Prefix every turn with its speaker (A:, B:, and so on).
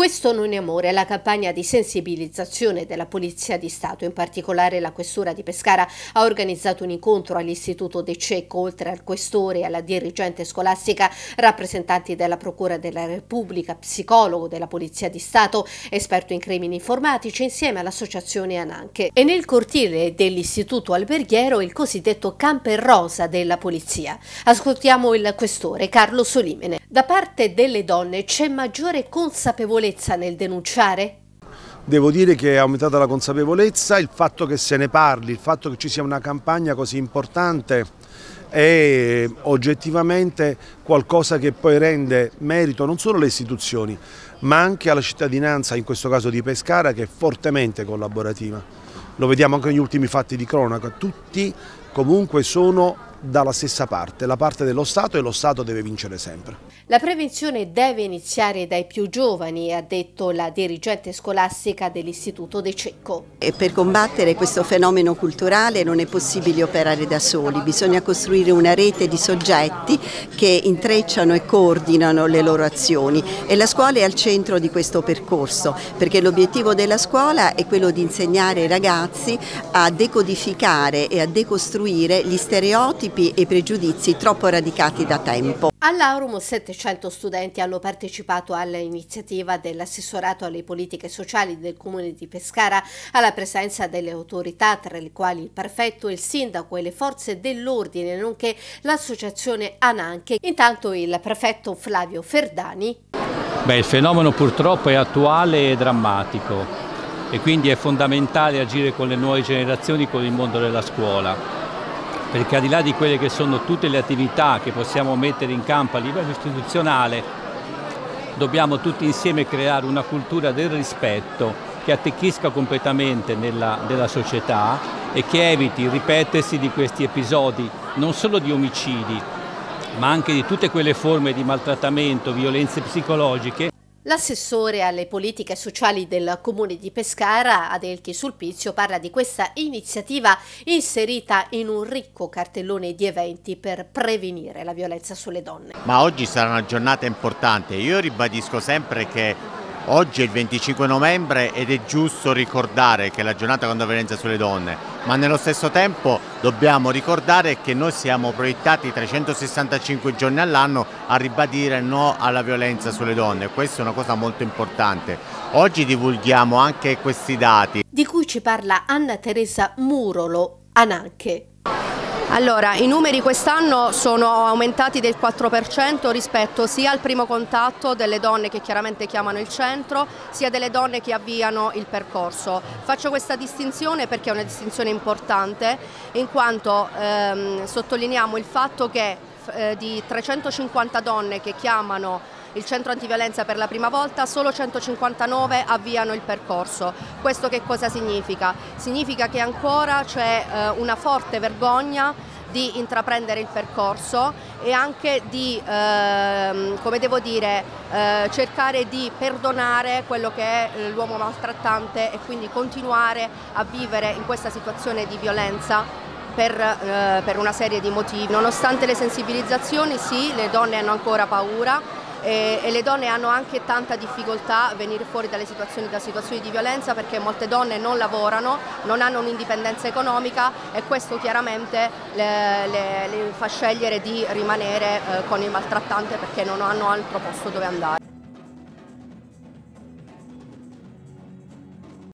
A: Questo non è amore, è la campagna di sensibilizzazione della Polizia di Stato. In particolare la Questura di Pescara ha organizzato un incontro all'Istituto De Cecco. Oltre al questore e alla dirigente scolastica, rappresentanti della Procura della Repubblica, psicologo della Polizia di Stato, esperto in crimini informatici, insieme all'associazione Ananche. E nel cortile dell'Istituto Alberghiero il cosiddetto camper rosa della Polizia. Ascoltiamo il questore Carlo Solimene. Da parte delle donne c'è maggiore consapevolezza nel denunciare?
B: Devo dire che è aumentata la consapevolezza, il fatto che se ne parli, il fatto che ci sia una campagna così importante è oggettivamente qualcosa che poi rende merito non solo alle istituzioni ma anche alla cittadinanza, in questo caso di Pescara, che è fortemente collaborativa. Lo vediamo anche negli ultimi fatti di cronaca, tutti comunque sono dalla stessa parte, la parte dello Stato, e lo Stato deve vincere sempre.
A: La prevenzione deve iniziare dai più giovani, ha detto la dirigente scolastica dell'Istituto De Cecco.
C: E per combattere questo fenomeno culturale non è possibile operare da soli, bisogna costruire una rete di soggetti che intrecciano e coordinano le loro azioni, e la scuola è al centro di questo percorso, perché l'obiettivo della scuola è quello di insegnare ai ragazzi a decodificare e a decostruire gli stereotipi e i pregiudizi troppo radicati da tempo.
A: All'Aurum 700 studenti hanno partecipato all'iniziativa dell'assessorato alle politiche sociali del Comune di Pescara, alla presenza delle autorità, tra le quali il prefetto, il sindaco e le forze dell'ordine, nonché l'associazione Ananche. Intanto il prefetto Flavio Ferdani.
D: Il fenomeno purtroppo è attuale e drammatico, e quindi è fondamentale agire con le nuove generazioni, con il mondo della scuola. Perché al di là di quelle che sono tutte le attività che possiamo mettere in campo a livello istituzionale, dobbiamo tutti insieme creare una cultura del rispetto che attecchisca completamente nella società e che eviti il ripetersi di questi episodi, non solo di omicidi, ma anche di tutte quelle forme di maltrattamento, violenze psicologiche.
A: L'assessore alle politiche sociali del Comune di Pescara, Adelchi Sulpizio, parla di questa iniziativa inserita in un ricco cartellone di eventi per prevenire la violenza sulle donne.
E: Ma oggi sarà una giornata importante. Io ribadisco sempre che oggi è il 25 novembre ed è giusto ricordare che è la giornata contro la violenza sulle donne, ma nello stesso tempo dobbiamo ricordare che noi siamo proiettati 365 giorni all'anno a ribadire no alla violenza sulle donne. Questa è una cosa molto importante. Oggi divulghiamo anche questi dati.
A: Di cui ci parla Anna Teresa Murolo, Ananche.
F: Allora, i numeri quest'anno sono aumentati del 4% rispetto sia al primo contatto delle donne che chiaramente chiamano il centro, sia delle donne che avviano il percorso. Faccio questa distinzione perché è una distinzione importante, in quanto sottolineiamo il fatto che di 350 donne che chiamano il centro antiviolenza per la prima volta, solo 159 avviano il percorso. Questo che cosa significa? Significa che ancora c'è una forte vergogna di intraprendere il percorso e anche di, come devo dire, cercare di perdonare quello che è l'uomo maltrattante e quindi continuare a vivere in questa situazione di violenza per una serie di motivi. Nonostante le sensibilizzazioni, sì, le donne hanno ancora paura e le donne hanno anche tanta difficoltà a venire fuori da situazioni di violenza, perché molte donne non lavorano, non hanno un'indipendenza economica, e questo chiaramente le fa scegliere di rimanere con il maltrattante perché non hanno altro posto dove andare.